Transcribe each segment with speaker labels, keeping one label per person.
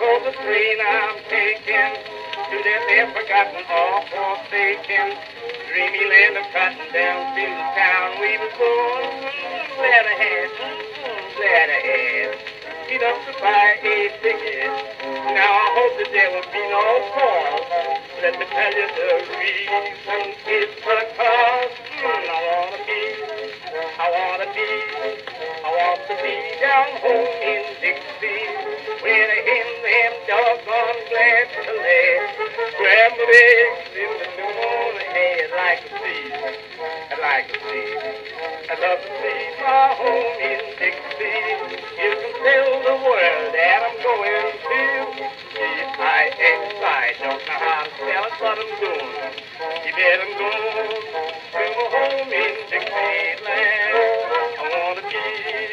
Speaker 1: for the train I'm taking to that there forgotten or forsaken dreamy land of cotton down to the town we was born. Glad I had, glad I had enough to buy a ticket. Now I hope that there will be no cause. Let me tell you the reason is because I want to be down home in Dixie, where the hens them doggone glad to lay. Grab my legs in the new morning, hey, I'd like to see, I'd like to see, I'd love to see my home in Dixie. You can tell the world that I'm going to D-I-X-I. Don't know how to spell it, but I'm going. You bet I'm going to my home in Dixieland. I wanna be,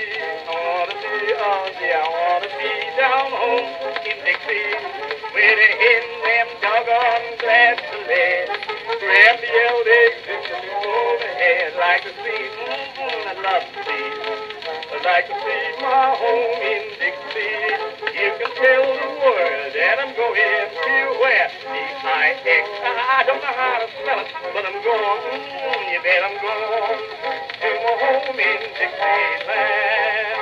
Speaker 1: oh yeah, I wanna be down home in Dixie, where the hens them doggone glad to lay. Grab the old eggs and the overhead, like to see, I'd love to see, I'd like to see my home in Dixie. You can tell the world that I'm going to where D-I-X. I don't know how to spell it, but I'm going, you bet I'm going to my home in Dixieland.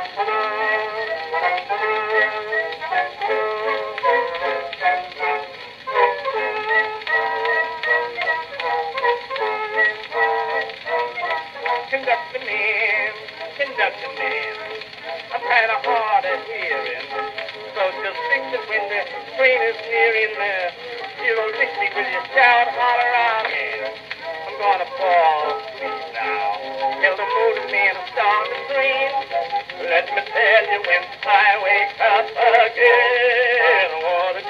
Speaker 1: Conductor man, I'm kind of hard of hearing, so just fix it when the train is nearing there. You know, Dixie, will you shout, holler out, man? I'm gonna fall asleep now. Tell the motor man to start the train. Let me tell you when I wake up again, I wanna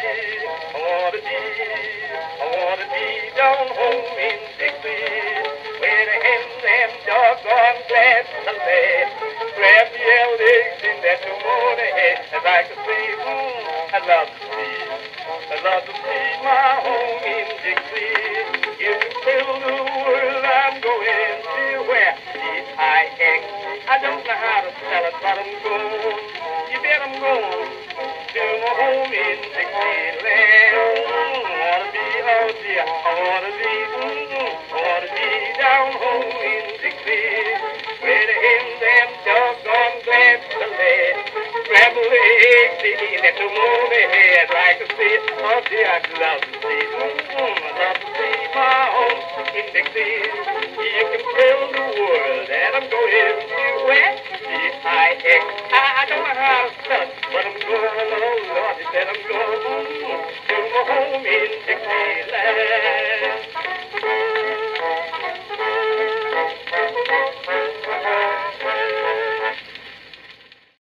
Speaker 1: be down home in Dixie, where the hens and doggone glad to lay. Grab the old eggs in that new morning head. I'd like to see, I'd love to see my home in Dixie. You can tell the world I'm going to where D-I-X. I don't know how to spell it, but I'm going. You bet I'm going to my home in Dixieland. I wanna be, oh dear, I wanna be down home in Dixie, where the hens and doggone glad to lay. Grab the eggs in that new morning head, like to see, oh dear, I'd love to see, I'd love to see my home in Dixie. You can tell the world that I'm going to where D-I-X. I don't know how to spell it, but I'm going, oh Lord, he said I'm going to my home in Dixie.